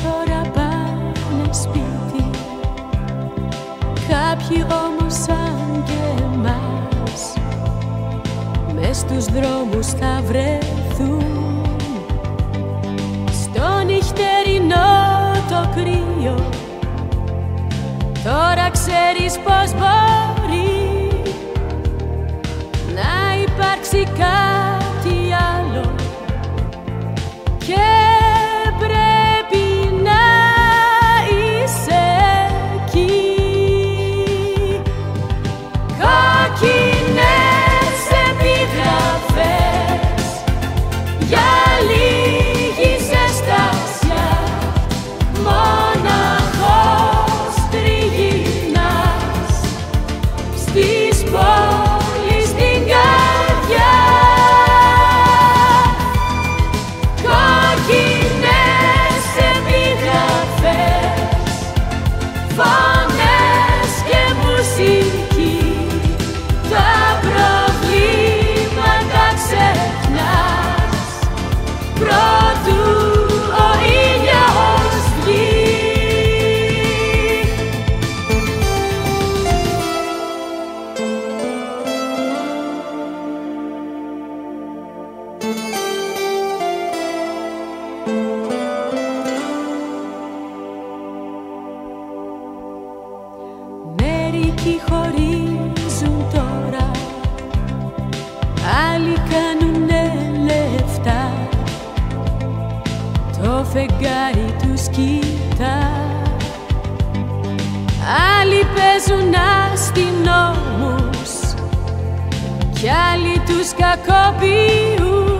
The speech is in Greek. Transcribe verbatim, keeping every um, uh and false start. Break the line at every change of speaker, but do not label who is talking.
τώρα πάνε σπίτι, κάποιοι όμως σαν και εμάς μες στους δρόμους θα βρεθούν. Στο νυχτερινό το κρύο τώρα ξέρεις πως μπορεί να υπάρξει κάτι άλλο και πρέπει να είσαι εκεί. Κόκκινες επιγραφές για λίγη ζεστασιά, μοναχός τριγυρνάς στις πόλεις την καρδιά. Κόκκινες επιγραφές, φωνές και μουσική, τα προβλήματα ξεχνάς προτού ο ήλιος βγει. Μερικοί χωρίζουν τώρα, άλλοι κάνουνε λεφτά, το φεγγάρι τους κοιτά. Άλλοι παίζουν αστυνόμους κι άλλοι τους κακοποιούν.